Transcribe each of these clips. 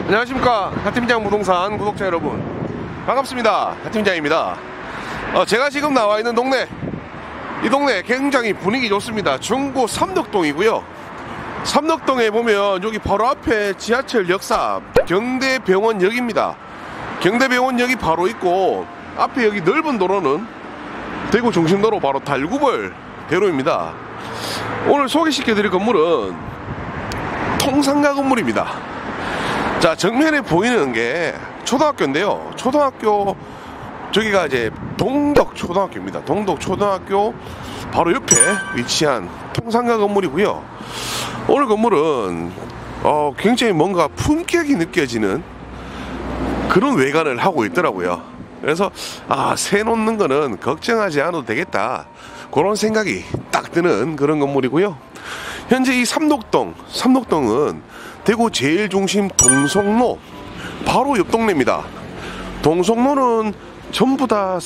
안녕하십니까, 하팀장 부동산 구독자 여러분, 반갑습니다. 하팀장입니다. 제가 지금 나와 있는 동네, 이 동네 굉장히 분위기 좋습니다. 중구 삼덕동이고요. 삼덕동에 보면 여기 바로 앞에 지하철 역사 경대병원역입니다. 경대병원역이 바로 있고, 앞에 여기 넓은 도로는 대구 중심도로 바로 달구벌 대로입니다. 오늘 소개시켜드릴 건물은 통상가 건물입니다. 자, 정면에 보이는 게 초등학교인데요. 초등학교, 저기가 이제 동덕초등학교입니다. 동덕초등학교 바로 옆에 위치한 통상가 건물이고요. 오늘 건물은 굉장히 뭔가 품격이 느껴지는 그런 외관을 하고 있더라고요. 그래서 새 놓는 거는 걱정하지 않아도 되겠다, 그런 생각이 딱 드는 그런 건물이고요. 현재 이 삼덕동은 대구 제일 중심 동성로 바로 옆 동네입니다. 동성로는 전부 다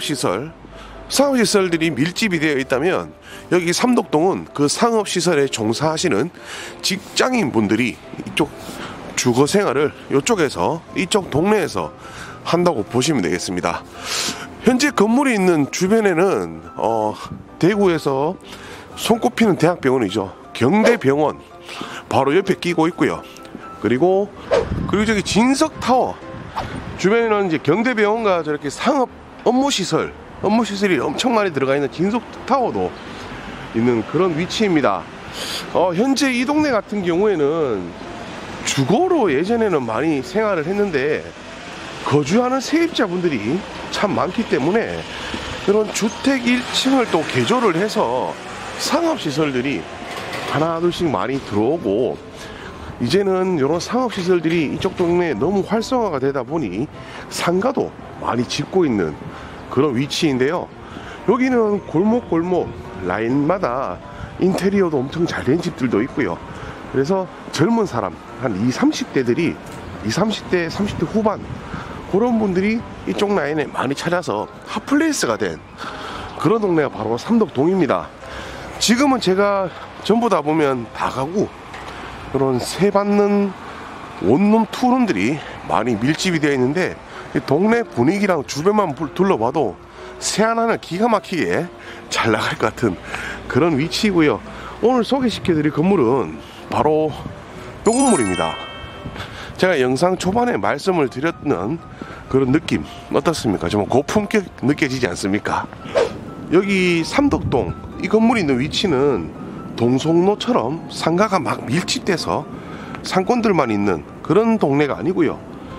상업시설들이 밀집이 되어 있다면, 여기 삼덕동은 그 상업시설에 종사하시는 직장인분들이 이쪽 주거생활을 이쪽 동네에서 한다고 보시면 되겠습니다. 현재 건물이 있는 주변에는 대구에서 손꼽히는 대학병원이죠, 경대병원 바로 옆에 끼고 있고요. 그리고 저기 진석타워 주변에는 이제 경대병원과 저렇게 상업 업무시설이 엄청 많이 들어가 있는 진석타워도 있는 그런 위치입니다. 현재 이 동네 같은 경우에는 주거로 예전에는 많이 생활을 했는데, 거주하는 세입자분들이 참 많기 때문에 그런 주택 1층을 또 개조를 해서 상업시설들이 하나 둘씩 많이 들어오고, 이제는 이런 상업시설들이 이쪽 동네에 너무 활성화가 되다 보니 상가도 많이 짓고 있는 그런 위치인데요. 여기는 골목 라인마다 인테리어도 엄청 잘 된 집들도 있고요. 그래서 젊은 사람 한 30대 후반 그런 분들이 이쪽 라인에 많이 찾아서 핫플레이스가 된 그런 동네가 바로 삼덕동입니다. 지금은 제가 전부 다 보면 다가구, 그런 세 받는 원룸 투룸들이 많이 밀집이 되어 있는데, 이 동네 분위기랑 주변만 둘러봐도 새 하나는 기가 막히게 잘 나갈 것 같은 그런 위치이고요. 오늘 소개시켜드릴 건물은 바로 이 건물입니다. 제가 영상 초반에 말씀을 드렸는 그런 느낌 어떻습니까? 좀 고품격 느껴지지 않습니까? 여기 삼덕동 이 건물이 있는 위치는 동성로처럼 상가가 막 밀집돼서 상권들만 있는 그런 동네가 아니고요.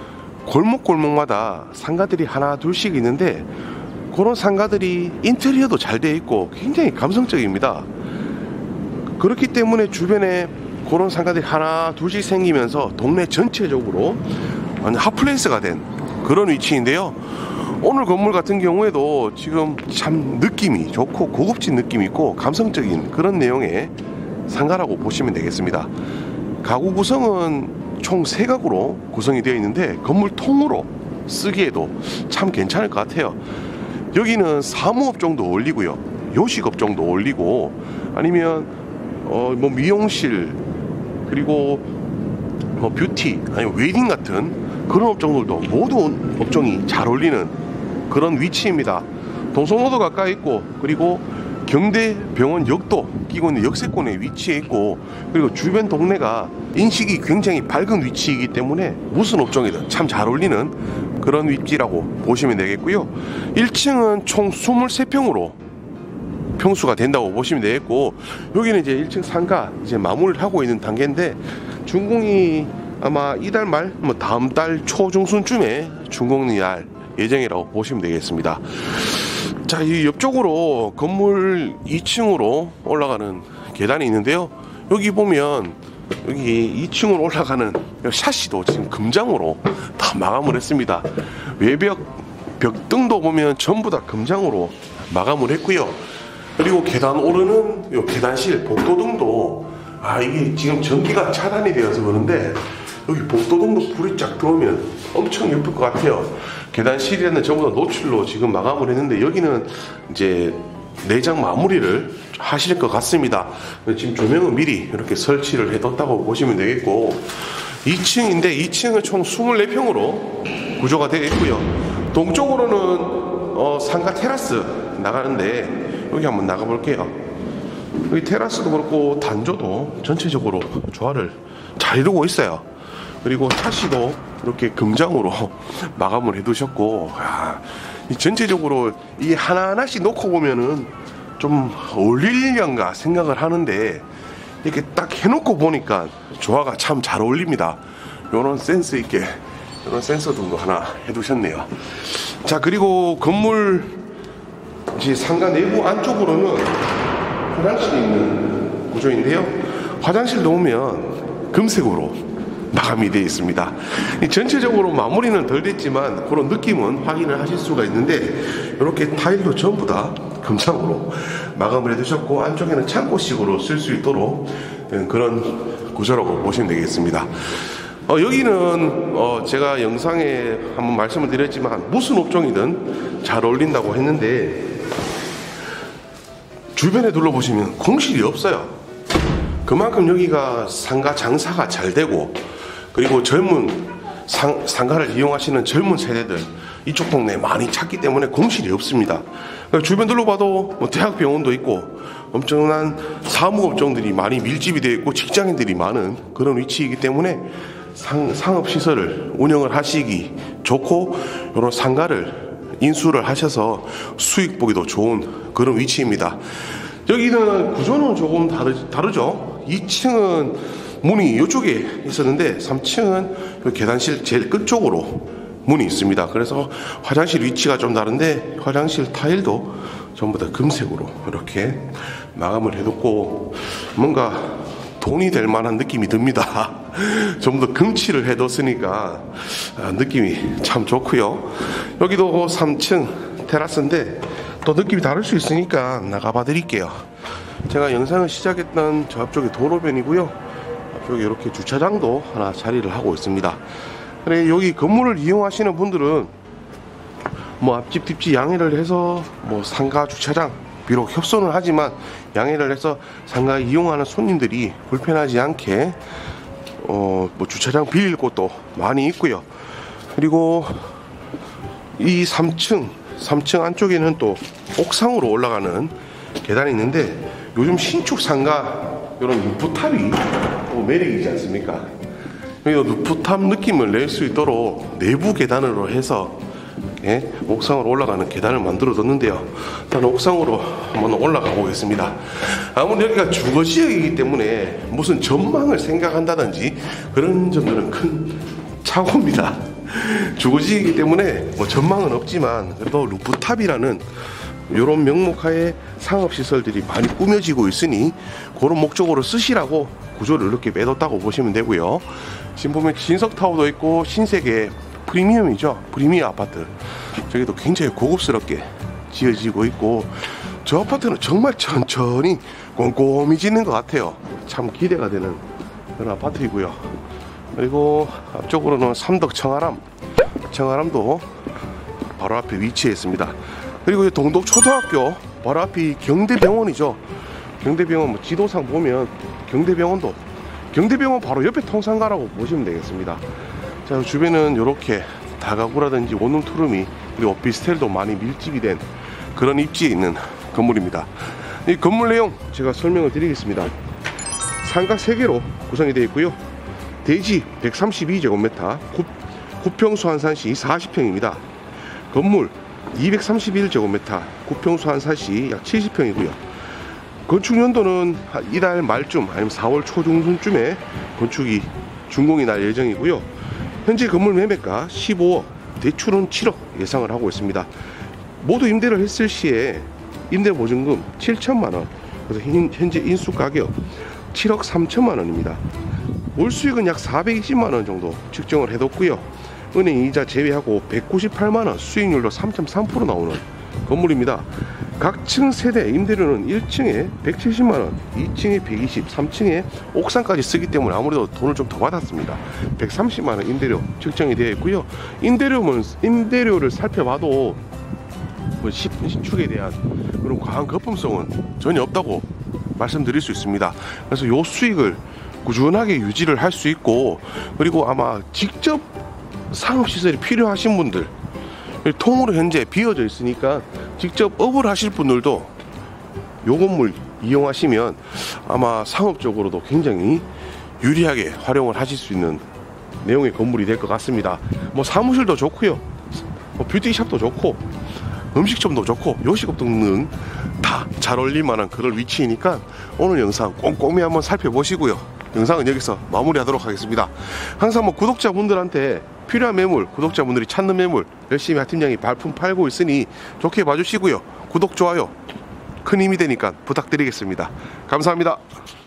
골목마다 상가들이 하나 둘씩 있는데, 그런 상가들이 인테리어도 잘 되어 있고 굉장히 감성적입니다. 그렇기 때문에 주변에 그런 상가들이 하나 둘씩 생기면서 동네 전체적으로 완전 핫플레이스가 된 그런 위치인데요. 오늘 건물 같은 경우에도 지금 참 느낌이 좋고 고급진 느낌이 있고 감성적인 그런 내용의 상가라고 보시면 되겠습니다. 가구 구성은 총 3가구로 구성이 되어 있는데, 건물 통으로 쓰기에도 참 괜찮을 것 같아요. 여기는 사무업종도 올리고요, 요식업종도 올리고, 아니면 미용실, 그리고 뷰티, 아니면 웨딩 같은 그런 업종들도 모든 업종이 잘 어울리는 그런 위치입니다. 동성로도 가까이 있고, 그리고 경대병원역도 끼고 있는 역세권에 위치해 있고, 그리고 주변 동네가 인식이 굉장히 밝은 위치이기 때문에 무슨 업종이든 참 잘 어울리는 그런 위치라고 보시면 되겠고요. 1층은 총 23평으로 평수가 된다고 보시면 되겠고, 여기는 이제 1층 상가 이제 마무리를 하고 있는 단계인데, 준공이 아마 이달 말, 다음 달 초중순쯤에 준공이 날 예정이라고 보시면 되겠습니다. 자, 이 옆쪽으로 건물 2층으로 올라가는 계단이 있는데요. 여기 보면 여기 2층으로 올라가는 샤시도 지금 금장으로 다 마감을 했습니다. 외벽 벽등도 보면 전부 다 금장으로 마감을 했고요. 그리고 계단 오르는 요 계단실 복도등도 이게 지금 전기가 차단이 되어서 그런데, 여기 복도등도 불이 쫙 들어오면 엄청 예쁠 것 같아요. 계단실에는 전부 다 노출로 지금 마감을 했는데, 여기는 이제 내장 마무리를 하실 것 같습니다. 지금 조명은 미리 이렇게 설치를 해뒀다고 보시면 되겠고, 2층인데 2층은 총 24평으로 구조가 되어 있고요. 동쪽으로는 상가 테라스 나가는데 여기 한번 나가 볼게요. 여기 테라스도 그렇고 단조도 전체적으로 조화를 잘 이루고 있어요. 그리고 샤시도 이렇게 금장으로 마감을 해두셨고, 이 전체적으로 이 하나하나씩 놓고 보면은 좀 어울리려는가 생각을 하는데, 이렇게 딱 해놓고 보니까 조화가 참 잘 어울립니다. 요런 센스 있게 이런 센서도 하나 해두셨네요. 자, 그리고 건물 이제 상가 내부 안쪽으로는 화장실이 있는 구조인데요. 화장실도 오면 금색으로 마감이 되어 있습니다. 전체적으로 마무리는 덜 됐지만 그런 느낌은 확인을 하실 수가 있는데, 이렇게 타일도 전부 다 금상으로 마감을 해두셨고, 안쪽에는 창고식으로 쓸 수 있도록 그런 구조라고 보시면 되겠습니다. 여기는 제가 영상에 한번 말씀을 드렸지만 무슨 업종이든 잘 어울린다고 했는데, 주변에 둘러보시면 공실이 없어요. 그만큼 여기가 상가 장사가 잘 되고, 그리고 젊은 상가를 이용하시는 젊은 세대들 이쪽 동네에 많이 찾기 때문에 공실이 없습니다. 주변 둘러봐도 대학병원도 있고 엄청난 사무업종들이 많이 밀집이 되어 있고 직장인들이 많은 그런 위치이기 때문에 상업시설을 운영을 하시기 좋고, 이런 상가를 인수를 하셔서 수익 보기도 좋은 그런 위치입니다. 여기는 구조는 조금 다르죠. 2층은 문이 이쪽에 있었는데 3층은 계단실 제일 끝쪽으로 문이 있습니다. 그래서 화장실 위치가 좀 다른데, 화장실 타일도 전부 다 금색으로 이렇게 마감을 해뒀고, 뭔가 돈이 될 만한 느낌이 듭니다. 전부 다 금칠을 해뒀으니까 느낌이 참 좋고요. 여기도 3층 테라스인데 또 느낌이 다를 수 있으니까 나가봐 드릴게요. 제가 영상을 시작했던 저 앞쪽이 도로변이고요. 앞쪽에 이렇게 주차장도 하나 자리를 하고 있습니다. 그래, 여기 건물을 이용하시는 분들은 앞집 뒷집 양해를 해서 상가 주차장, 비록 협소는 하지만 양해를 해서 상가 이용하는 손님들이 불편하지 않게 주차장 빌릴 곳도 많이 있고요. 그리고 이 3층 안쪽에는 또 옥상으로 올라가는 계단이 있는데, 요즘 신축 상가 이런 루프탑이 매력이지 않습니까? 루프탑 느낌을 낼 수 있도록 내부 계단으로 해서 옥상으로 올라가는 계단을 만들어 뒀는데요. 일단 옥상으로 한번 올라가 보겠습니다. 아무래도 여기가 주거지역이기 때문에 무슨 전망을 생각한다든지 그런 점들은 큰 착오입니다. 주거지이기 때문에 전망은 없지만 그래도 루프탑이라는 이런 명목하에 상업시설들이 많이 꾸며지고 있으니 그런 목적으로 쓰시라고 구조를 이렇게 매뒀다고 보시면 되고요. 지금 보면 진석타워도 있고 신세계 프리미엄이죠. 프리미엄 아파트, 저기도 굉장히 고급스럽게 지어지고 있고, 저 아파트는 정말 천천히 꼼꼼히 짓는 것 같아요. 참 기대가 되는 그런 아파트이고요. 그리고 앞쪽으로는 삼덕 청아람도 바로 앞에 위치해 있습니다. 그리고 동덕 초등학교 바로 앞이 경대병원이죠. 경대병원 지도상 보면 경대병원 바로 옆에 통상가라고 보시면 되겠습니다. 자, 주변은 이렇게 다가구라든지 원룸2룸이 그리고 오피스텔도 많이 밀집이 된 그런 입지에 있는 건물입니다. 이 건물 내용 제가 설명을 드리겠습니다. 상가 3개로 구성이 되어 있고요. 대지 132제곱미터, 구평수 한산시 40평입니다. 건물 231제곱미터, 구평수 한산시 약 70평이고요. 건축 연도는 이달 말쯤 아니면 4월 초중순쯤에 건축이 준공이 날 예정이고요. 현재 건물 매매가 15억, 대출은 7억 예상을 하고 있습니다. 모두 임대를 했을 시에 임대보증금 7천만원, 그래서 현재 인수가격 7억 3천만원입니다. 월 수익은 약 420만원 정도 측정을 해뒀고요. 은행 이자 제외하고 198만원, 수익률도 3.3% 나오는 건물입니다. 각 층 세대 임대료는 1층에 170만원, 2층에 120, 3층에 옥상까지 쓰기 때문에 아무래도 돈을 좀 더 받았습니다. 130만원 임대료 측정이 되어 있고요. 임대료를 살펴봐도 신축에 대한 그런 과한 거품성은 전혀 없다고 말씀드릴 수 있습니다. 그래서 요 수익을 꾸준하게 유지를 할 수 있고, 그리고 아마 직접 상업시설이 필요하신 분들, 통으로 현재 비어져 있으니까 직접 업을 하실 분들도 요 건물 이용하시면 아마 상업적으로도 굉장히 유리하게 활용을 하실 수 있는 내용의 건물이 될 것 같습니다. 뭐 사무실도 좋고요, 뭐 뷰티샵도 좋고, 음식점도 좋고, 요식업 등은 다 잘 어울릴 만한 그런 위치이니까 오늘 영상 꼼꼼히 한번 살펴보시고요. 영상은 여기서 마무리하도록 하겠습니다. 항상 뭐 구독자분들한테 필요한 매물, 구독자분들이 찾는 매물 열심히 하팀장이 발품 팔고 있으니 좋게 봐주시고요. 구독, 좋아요 큰 힘이 되니까 부탁드리겠습니다. 감사합니다.